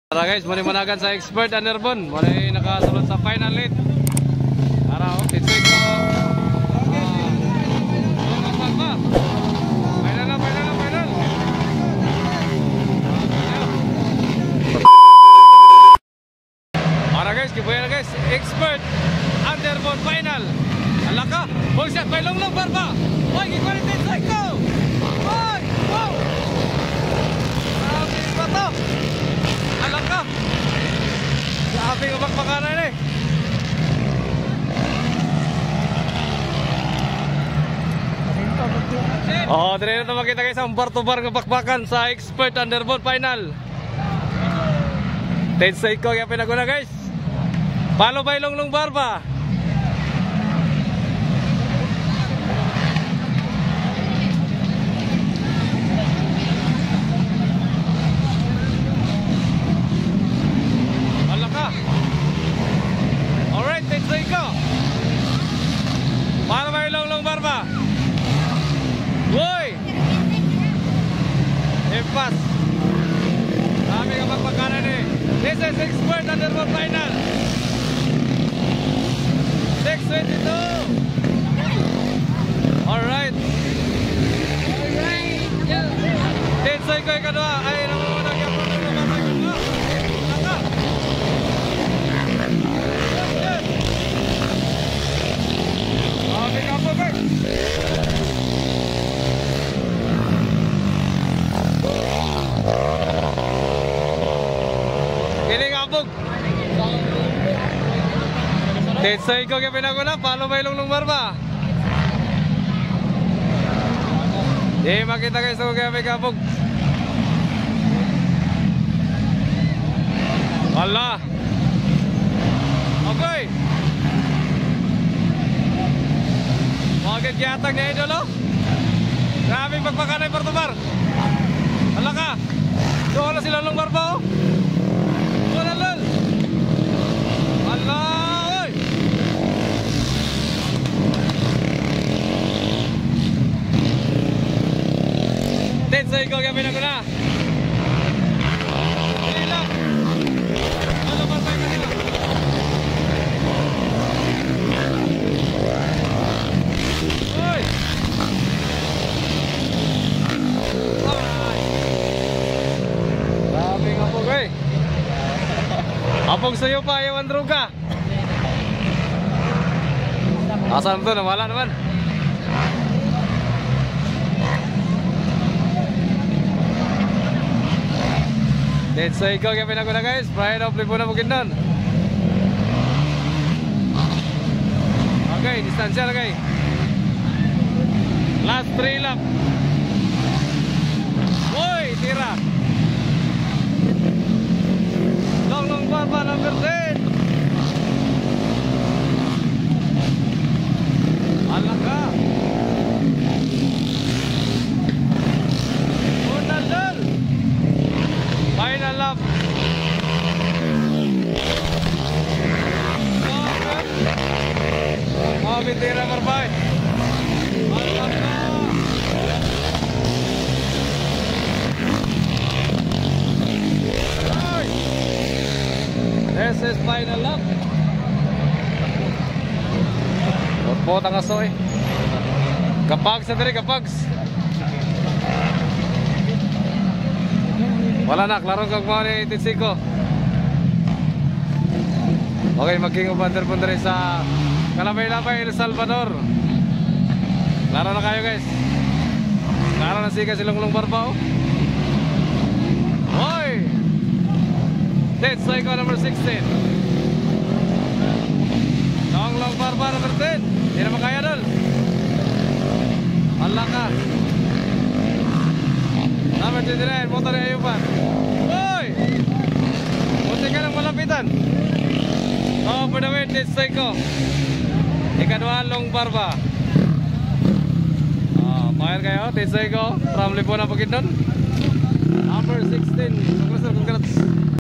Tara guys, muli managan sa expert underbone. Muli nakasulod sa final lead. Tara, titsig ko. Final na, final na, final. Tara guys, kibuya na guys. Expert underbone final. Alak ka. Huwag siya, may long barba. Huwag, i-quarantine sa ikaw. Huwag, wow. Sabi ba to? Alak ka. Sabi ko bakbakanan eh. Oh, dire na makita guys ang bar to bar nga bakbakan sa expert underbone final. Ten sa ikaw kaya pinaguna guys. Palo ba ilong barba? Alright, ten sa ikaw. Palo ba ilong barba? Woy! Impas. Sabi ka magpagkanan eh. This is expert underbone final. 6:22. Alright. Tensay ko yung kadua. Ay, namumunag yung pagkakas. Sabi ka po, guys. Kiling abog. Tensay ko kaya pinaguna. Palo ba ilong barba? Di makita guys ako kaya may kabog. Wala. Okay. Magiging yatag niya idol oh. Grabe pagpakanay partubar. Wala ka. Doon na sila long barba oh. Doon na lol. Wala oy. Tensa ikaw kaya pinaguna. Hila. Wala barba yung kanila. Oy. Grabe nga po guys. Apong sa'yo pa, ayawan droga. Asan to? Nawala naman. Dead sa ikaw kaya pinaguna guys. Pride of Lipo na Bukidnon. Okay, distansya na guys. Last 3 lap. Uy, tira. Long barba number 10. Alaka. Unalol. Final lap. Tira berbay. Alaka. This is final lap. Botang asoy. Kapags na diri, kapags. Wala na, klarong kag mo ni Titsiko. Okay, magking upander po diri sa Kalabay-labay, El Salvador. Klaro na kayo guys. Klaro na siya silong barba oh. Hoy! Dead Psycho number 16. Long barba number 10. Hindi naman kaya dol. Wala ka. Number 29, motor ni Ayupan. Hoy! Munti ka ng malapitan. Oh, for the win, Dead Psycho. Ikadwa long barba. Fire kayo, Dead Psycho from Lipo na Bukidnon. Number 16. Congrats.